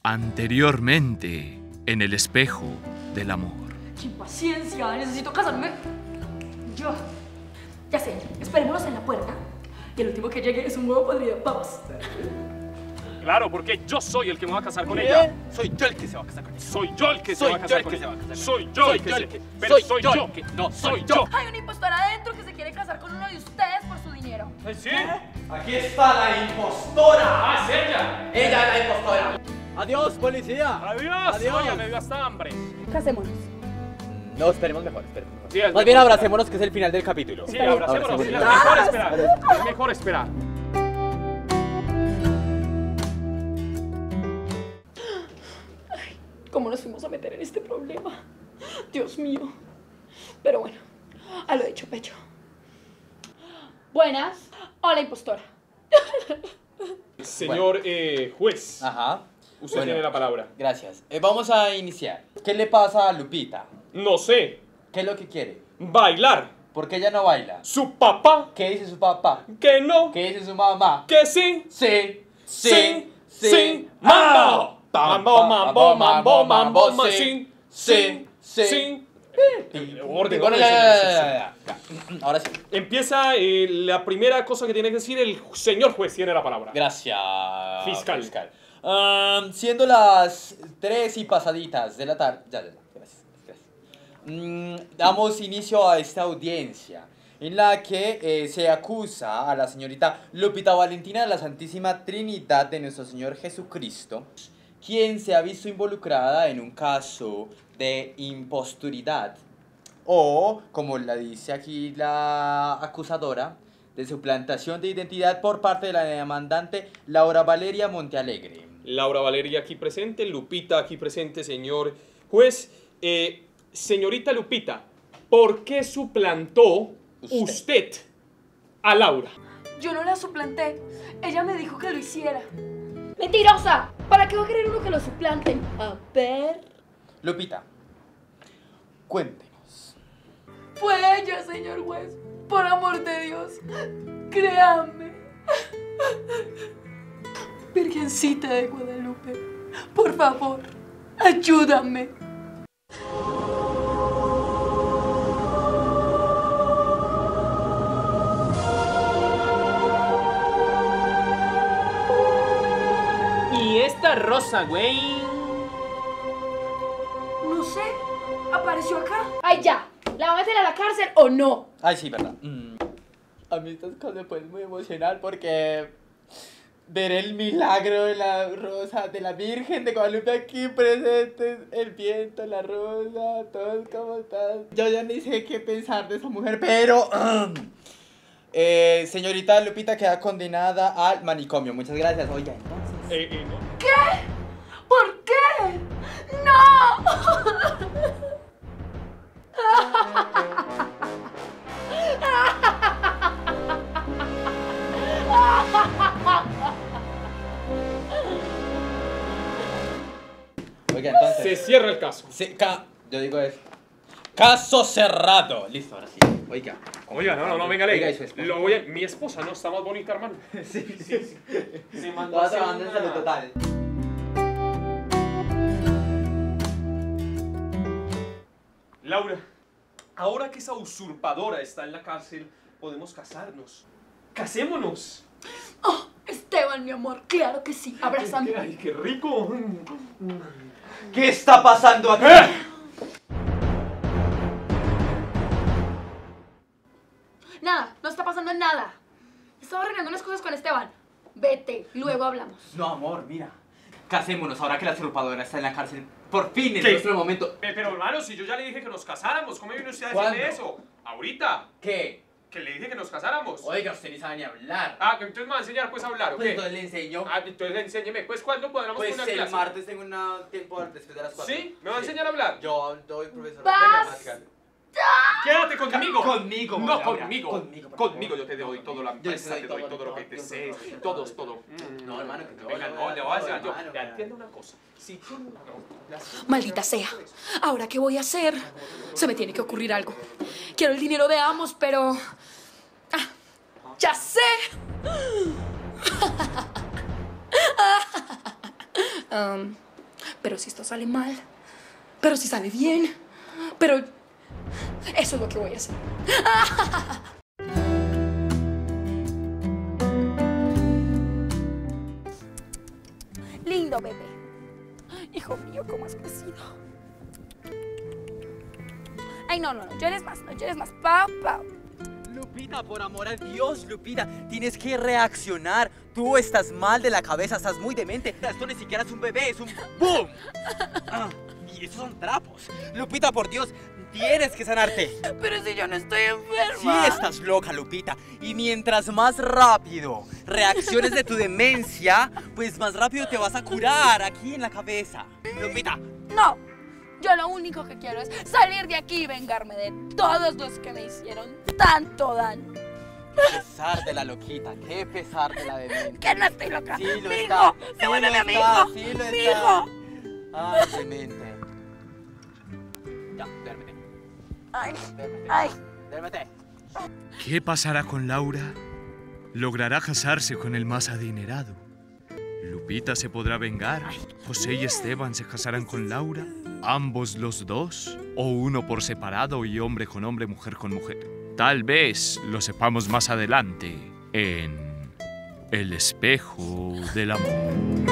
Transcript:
Anteriormente, en el espejo del amor. ¡Qué impaciencia! Necesito casarme. Yo. Ya sé, esperémonos en la puerta. Y el último que llegue es un huevo podrido. Vamos. Claro, porque yo soy el que me va a casar con ella. Soy yo el que se va a casar con ella. Soy yo el que se va a casar con ella. Soy yo el que se... Pero soy yo. No, soy yo. Hay una impostora adentro que se quiere casar con uno de ustedes por su dinero. ¿Sí? Aquí está la impostora. ¡Ah, es ella! Ella es la impostora. Adiós, policía. ¡Adiós! Adiós. Oye, me dio hasta hambre. Casémonos. No, esperemos mejor, esperemos mejor. Sí, es Más bien abracémonos, que es el final del capítulo. Sí, abracémonos. Sí, es Abracémonos. mejor esperar. Es mejor esperar. ¿Cómo nos fuimos a meter en este problema? Dios mío. Pero bueno, a lo hecho pecho. Buenas. Hola, impostora. Señor juez, Ajá. usted tiene la palabra. Gracias. Vamos a iniciar. ¿Qué le pasa a Lupita? No sé. ¿Qué es lo que quiere? Bailar. ¿Por qué ella no baila? Su papá. ¿Qué dice su papá? Que no. ¿Qué dice su mamá? Que sí. Sí. Sí. Mambo. Mambo, mambo, mambo, mambo. Sí. Sí. Orden, orden. Ahora sí. Empieza la primera cosa que tiene que decir el señor juez. Tiene la palabra. Gracias. Fiscal. Siendo las 3 y pasaditas de la tarde. Ya, gracias. Damos inicio a esta audiencia en la que se acusa a la señorita Lupita Valentina de la Santísima Trinidad de nuestro Señor Jesucristo, quien se ha visto involucrada en un caso de imposturidad, o, como la dice aquí la acusadora, de suplantación de identidad por parte de la demandante Laura Valeria Montealegre. Laura Valeria aquí presente, Lupita aquí presente, señor juez. Señorita Lupita, ¿por qué suplantó usted a Laura? Yo no la suplanté. Ella me dijo que lo hiciera. ¡Mentirosa! ¿Para qué va a querer uno que lo suplanten? A ver... Lupita, cuéntenos. Fue ella, señor juez. Por amor de Dios. Créame. Virgencita de Guadalupe, por favor, ayúdame. ¿Y esta rosa, güey? No sé, apareció acá. ¡Ay, ya! ¿La va a meter a la cárcel o no? Ay, sí, verdad. A mí estas cosas me ponen muy emocional porque ver el milagro de la rosa, de la Virgen de Guadalupe aquí presente, el viento, la rosa, todo como está. Yo ya ni sé qué pensar de esa mujer, pero... señorita Lupita queda condenada al manicomio. Muchas gracias. Oiga, entonces... No. ¿Qué? ¿Por qué? ¡No! Oiga, entonces... Se cierra el caso. Yo digo eso. Caso cerrado. Listo, ahora sí. Oiga. Oiga, no, venga, Oiga, ¿y su esposa? Mi esposa no está más bonita, hermano. Sí. Se mandó Todas a hacer trabajando en salud total. Laura, ahora que esa usurpadora está en la cárcel, podemos casarnos. ¡Casémonos! Oh, Esteban, mi amor, claro que sí. Abrázame. ¡Ay, qué rico! ¿Qué está pasando aquí? Nada, no está pasando nada. Estaba arreglando unas cosas con Esteban. Vete, luego hablamos. No, amor, mira. Casémonos ahora que la usurpadora está en la cárcel. Por fin, es ¿Qué? nuestro momento. Pero hermano, si yo ya le dije que nos casáramos, ¿cómo viene usted a ¿Cuándo? decirme eso? ¿Ahorita? ¿Qué? Que le dije que nos casáramos. Oiga, usted ni sabe ni hablar. Ah, entonces me va a enseñar pues a hablar, ¿o Pues qué? entonces le enseño. Ah, entonces enséñeme. Pues, ¿cuándo podremos Pues una el clase? martes tengo un tiempo después de las 4. ¿Sí? ¿Me va a enseñar a hablar? Yo doy profesor. ¡Basta! Quédate conmigo. Conmigo, No, Laura. conmigo. Conmigo, por Conmigo favor. yo te doy todo la Yo empresa, te te doy doy todo lo que todo, te yo sé. te doy Todo. No, hermano, que no. Venga, no, le voy a decir yo. Hermano, Ya entiendo una cosa. Si tú no... Maldita sea. ¿Ahora qué voy a hacer? Se me tiene que ocurrir algo. Quiero el dinero de ambos, pero... ¡Ah! ¡Ya sé! Pero si esto sale mal, pero si sale bien, pero eso es lo que voy a hacer. Lindo bebé. Hijo mío, ¿cómo has crecido? Ay, no, llores más, papá. Lupita, por amor a Dios, Lupita, tienes que reaccionar. Tú estás mal de la cabeza, estás muy demente. Esto ni siquiera es un bebé, es un boom. Y esos son trapos. Lupita, por Dios, tienes que sanarte. Pero si yo no estoy enferma. Sí, estás loca, Lupita. Y mientras más rápido reacciones de tu demencia, pues más rápido te vas a curar aquí en la cabeza. Lupita. No, yo lo único que quiero es salir de aquí y vengarme de todos los que me hicieron tanto daño. Qué pesar de la loquita, qué pesar de la demente. Que no estoy loca. Sí, lo Mi está. hijo, Sí, devuélveme a mi lo está, hijo. sí, lo Mi está. hijo. Ay, demente. Ya, duérmete. Ay, Duérmete. ay. Duérmete. ¿Qué pasará con Laura? ¿Logrará casarse con el más adinerado? ¿Lupita se podrá vengar? ¿José y Esteban se casarán con Laura? ¿Ambos los dos? ¿O uno por separado y hombre con hombre, mujer con mujer? Tal vez lo sepamos más adelante en El espejo del amor.